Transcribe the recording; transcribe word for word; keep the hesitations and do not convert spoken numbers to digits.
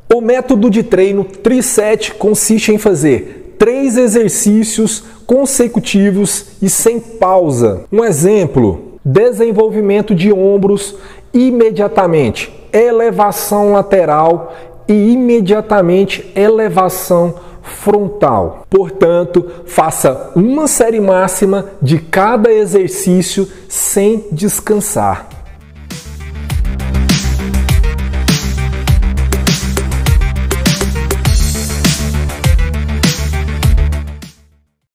O método de treino Tri-Set consiste em fazer três exercícios consecutivos e sem pausa. Um exemplo: desenvolvimento de ombros, imediatamente elevação lateral e imediatamente elevação frontal. Portanto, faça uma série máxima de cada exercício sem descansar.